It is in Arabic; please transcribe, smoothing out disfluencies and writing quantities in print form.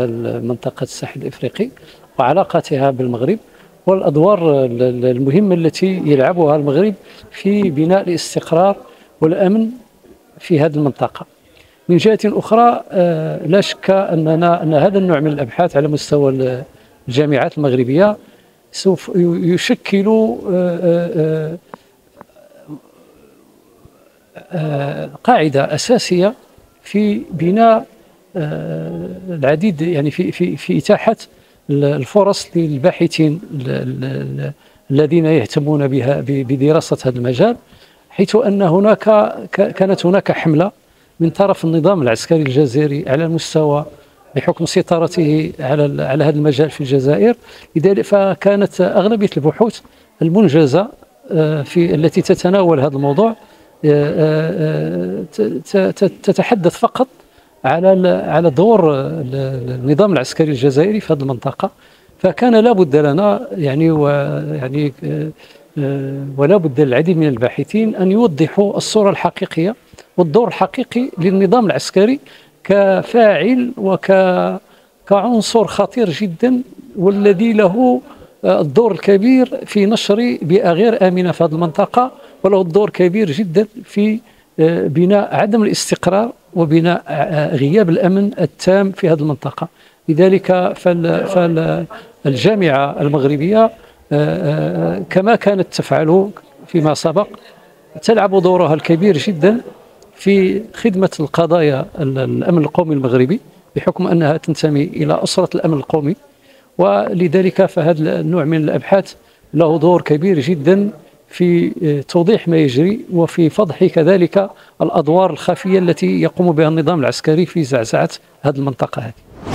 داخل منطقة الساحل الإفريقي وعلاقتها بالمغرب، والأدوار المهمة التي يلعبها المغرب في بناء الاستقرار والأمن في هذه المنطقة. من جهة أخرى لا شك أن هذا النوع من الأبحاث على مستوى الجامعات المغربية سوف يشكل قاعدة أساسية في بناء العديد، يعني في إتاحة الفرص للباحثين الذين يهتمون بها بدراسة هذا المجال، حيث أن كانت هناك حملة من طرف النظام العسكري الجزائري على المستوى بحكم سيطرته على هذا المجال في الجزائر. لذلك فكانت أغلبية البحوث المنجزة التي تتناول هذا الموضوع تتحدث فقط على دور النظام العسكري الجزائري في هذه المنطقة. فكان لا بد لنا ولا بد للعديد من الباحثين أن يوضحوا الصورة الحقيقية والدور الحقيقي للنظام العسكري كفاعل وكعنصر خطير جدا، والذي له الدور الكبير في نشر بيئة غير آمنة في هذه المنطقة، وله الدور كبير جدا في بناء عدم الاستقرار وبناء غياب الأمن التام في هذه المنطقة. لذلك فالجامعة المغربية كما كانت تفعل فيما سبق تلعب دورها الكبير جدا في خدمة القضايا الأمن القومي المغربي، بحكم أنها تنتمي إلى أسرة الأمن القومي. ولذلك فهذا النوع من الأبحاث له دور كبير جدا في توضيح ما يجري وفي فضح كذلك الأدوار الخفية التي يقوم بها النظام العسكري في زعزعة هذه المنطقة هذه.